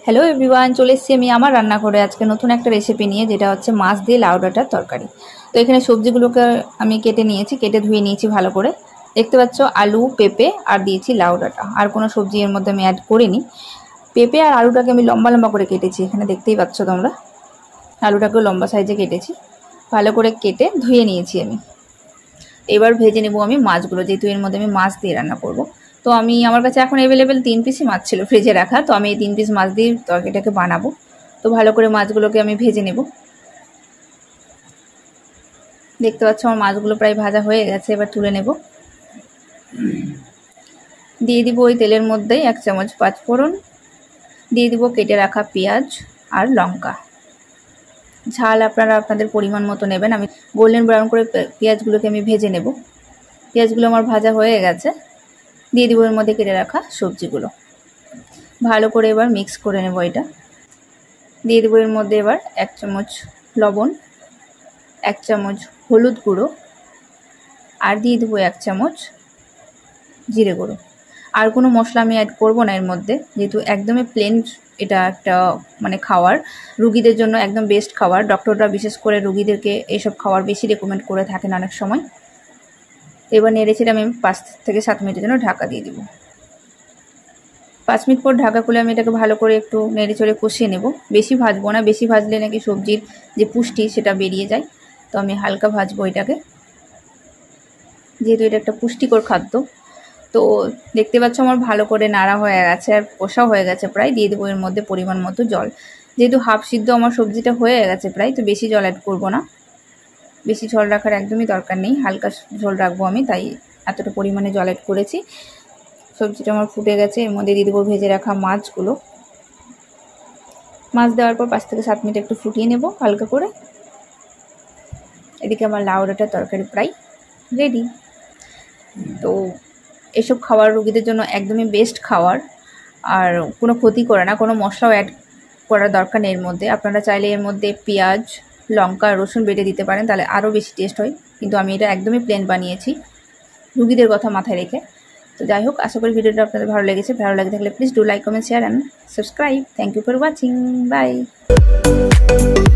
Hello everyone, চলে এসেছি আমি আমার রান্না করে আজকে নতুন একটা রেসিপি নিয়ে, যেটা হচ্ছে মাছ দিয়ে লাউ ডাঁটার তরকারি। তো এখানে সবজিগুলোকে আমি কেটে নিয়েছি, কেটে ধুয়ে নিয়েছি ভালো করে। দেখতে পাচ্ছ আলু, পেঁপে আর দিয়েছি লাউ ডাঁটা, আর কোনো সবজি এর মধ্যে আমি অ্যাড করিনি। পেঁপে আর আলুটাকে আমি লম্বা লম্বা করে কেটেছি, এখানে দেখতেই পাচ্ছ তোমরা। আলুটাকেও লম্বা সাইজে কেটেছি, ভালো করে কেটে ধুয়ে নিয়েছি আমি। এবার ভেজে নেব আমি মাছগুলো, যেহেতু এর মধ্যে আমি মাছ দিয়ে রান্না করব। তো আমার কাছে এখন অ্যাভেলেবেল 3 পিসই মাছ ছিল ফ্রিজে রাখা, তো আমি এই 3 পিস মাছ দিয়ে তরকারিটাকে বানাবো। তো ভালো করে মাছগুলোকে আমি ভেজে নেব। দেখতে পাচ্ছ আমার মাছগুলো প্রায় ভাজা হয়ে গেছে, এবার তুলে নেব। দিয়ে দিব ওই তেলের মধ্যেই 1 চামচ পাঁচফোড়ন, দিয়ে দিব কেটে রাখা পেঁয়াজ আর লঙ্কা। ঝাল আপনারা আপনাদের পরিমাণ মতো নেবেন। আমি গোল্ডেন ব্রাউন করে পেঁয়াজগুলোকে আমি ভেজে নেব। পেঁয়াজগুলো আমার ভাজা হয়ে গেছে, দিয়ে দিব এর মধ্যে কেটে রাখা সবজিগুলো। ভালো করে এবার মিক্স করে নেব এটা। দিয়ে দেবো এর মধ্যে এবার 1 চামচ লবণ, 1 চামচ হলুদ গুঁড়ো, আর দিয়ে দেবো 1 চামচ জিরে গুঁড়ো। আর কোনো মশলা আমি অ্যাড করব না এর মধ্যে, যেহেতু একদমই প্লেন এটা একটা খাওয়ার, রুগীদের জন্য একদম বেস্ট খাবার। ডক্টররা বিশেষ করে রুগীদেরকে এইসব খাবার বেশি রেকমেন্ড করে থাকেন অনেক সময়। এবার নেড়েচেড়ে আমি 5 থেকে 7 মিনিটের জন্য ঢাকা দিয়ে দিব। 5 মিনিট পর ঢাকা খুলে আমি এটাকে ভালো করে একটু নেড়েচড়ে কষিয়ে নেব। বেশি ভাজবো না, বেশি ভাজলে নাকি সবজির যে পুষ্টি সেটা বেরিয়ে যায়। তো আমি হালকা ভাজবো এটাকে, যেহেতু এটা একটা পুষ্টিকর খাদ্য। তো দেখতে পাচ্ছ আমার ভালো করে নাড়া হয়ে গেছে আর কষা হয়ে গেছে প্রায়। দিয়ে দেবো এর মধ্যে পরিমাণ মতো জল। যেহেতু হাফ সিদ্ধ আমার সবজিটা হয়ে গেছে প্রায়, তো বেশি জল অ্যাড করবো না। বেশি ঝোল রাখার একদমই দরকার নেই, হালকা ঝোল রাখবো আমি, তাই এতটা পরিমাণে জল অ্যাড করেছি। সবজিটা আমার ফুটে গেছে, এর মধ্যে দিয়ে দেবো ভেজে রাখা মাছগুলো। মাছ দেওয়ার পর 5 থেকে 7 মিনিট একটু ফুটিয়ে নেব হালকা করে। এদিকে আমার লাউ ডাঁটার তরকারি প্রায় রেডি। তো এসব খাবার রোগীদের জন্য একদমই বেস্ট খাবার, আর কোনো ক্ষতি করে না। কোনো মশলাও অ্যাড করার দরকার নেই এর মধ্যে। আপনারা চাইলে এর মধ্যে পেঁয়াজ, লঙ্কা, রসুন বেটে দিতে পারেন, তাহলে আরও বেশি টেস্ট হয়। কিন্তু আমি এটা একদমই প্লেন বানিয়েছি রুগীদের কথা মাথায় রেখে। তো যাই হোক, আশা করি ভিডিওটা আপনাদের ভালো লেগেছে। ভালো লাগে থাকলে please do like, comment, share and subscribe. Thank you for watching. By.